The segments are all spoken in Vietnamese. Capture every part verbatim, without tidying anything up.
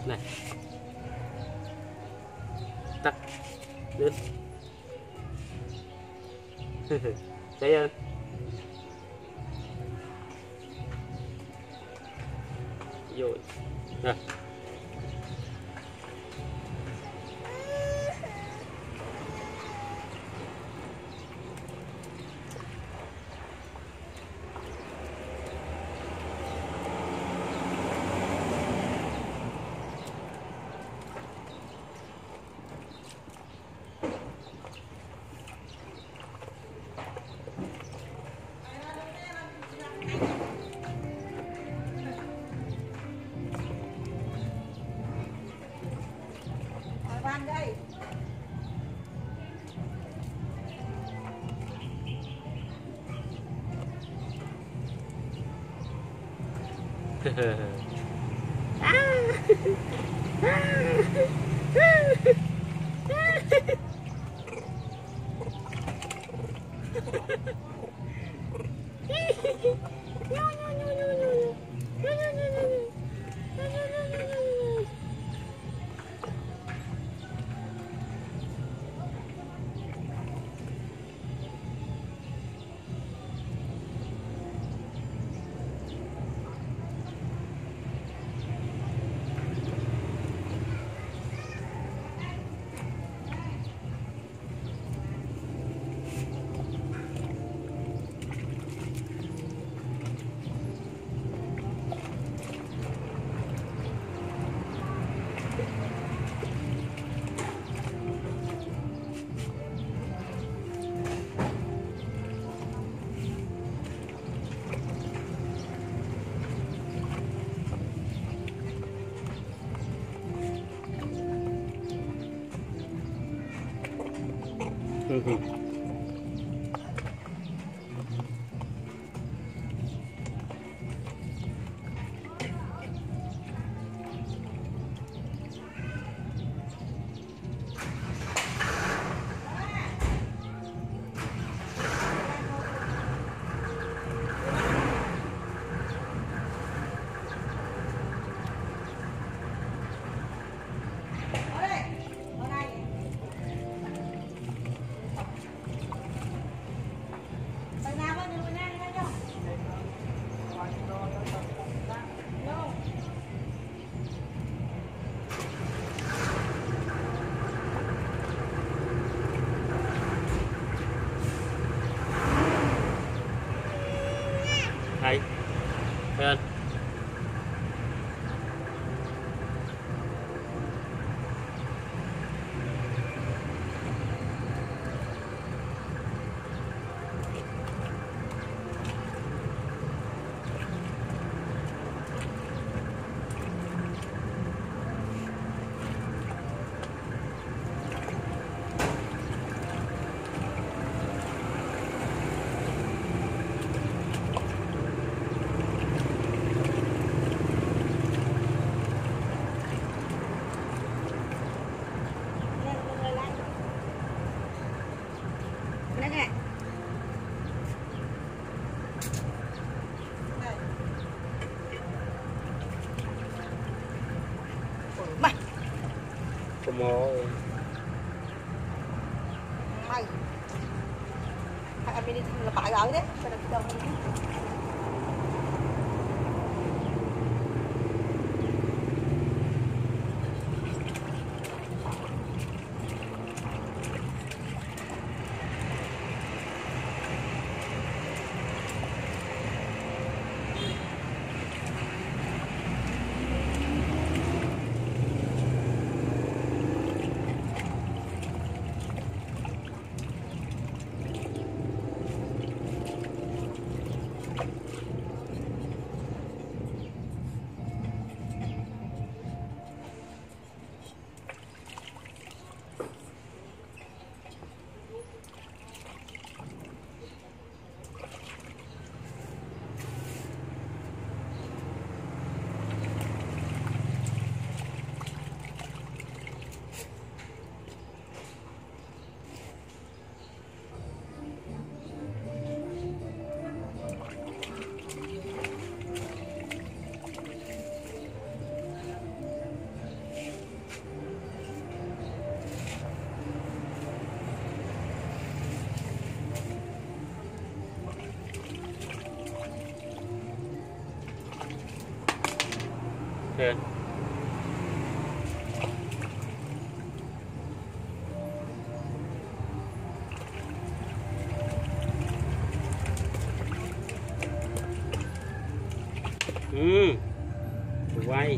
này tắt lên chạy lên rồi nè Van đây. hay lên mò mày hai đi là phải rồi đấy. Thế. Ừ. Quay.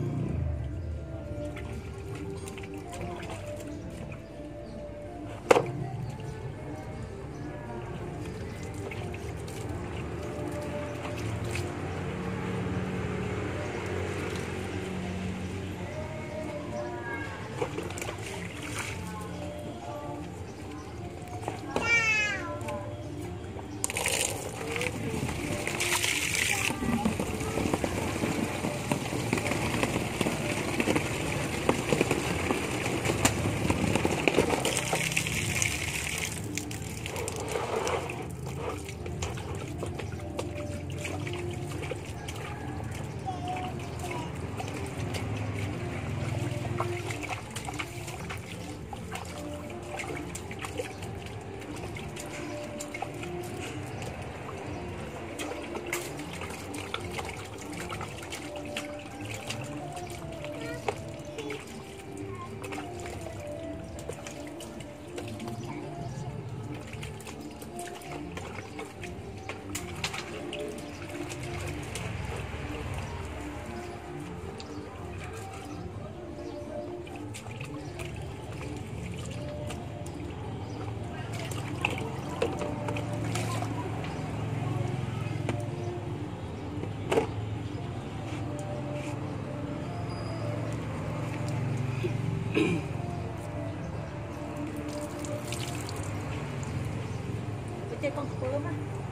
Chơi con bướm á.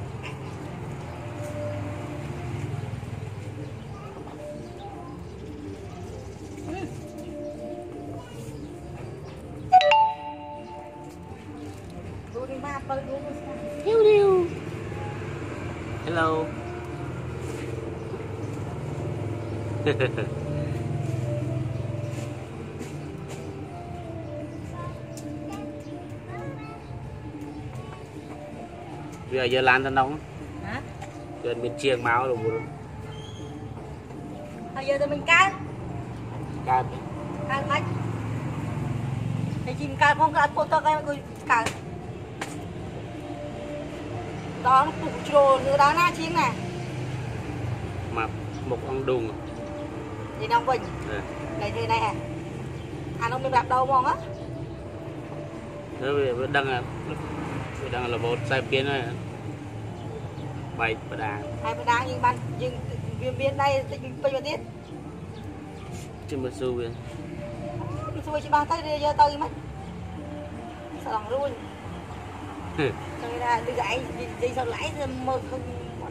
Đu đi ba bơi đu đi. Hiu hiu. Hello. Giờ giờ lan thân đông. Hả? Giờ mình chiêng máu rồi buồn. Bây giờ tụi mình can. Can. Can mấy? Thì chim can không can cô tao cái can. Đó nó tụ trồ nữa đó na chim nè. Mà một con đùng. Gì đâu Quỳnh? Nè. Này thế này hả? Anh ông mình đạp đâu mong á? Nó bây đang là đang là một sai biến này. Bảy và đà. Hai bên đang nhưng ban nhưng viên viên đây mình bây giờ tiết. Trên một xu viên. Đi xuôi chỉ ba tay đi giờ tới mất. Sao lòng luôn. Rồi là đi gãy đi sao lãi mơ không.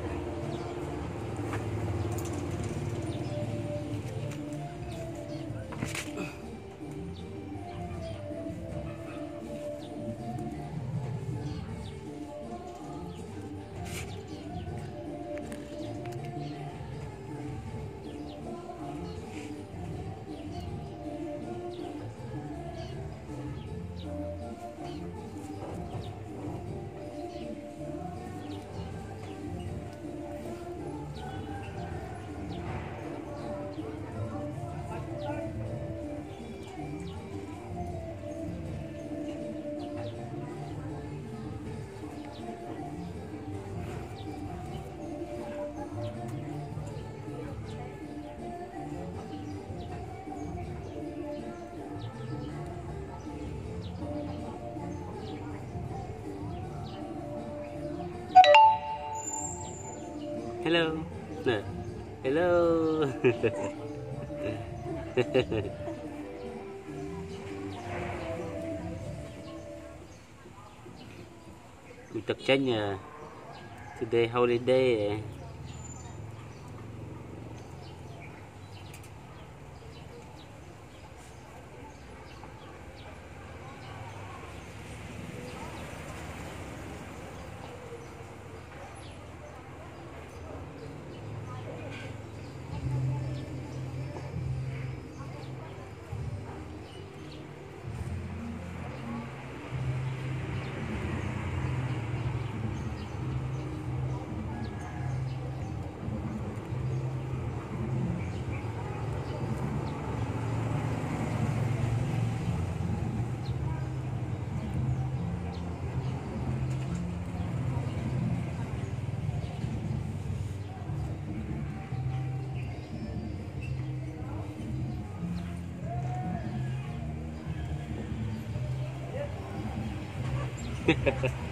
Hello. Nè. Hello. Mình tập tranh à. Today holiday. Heh.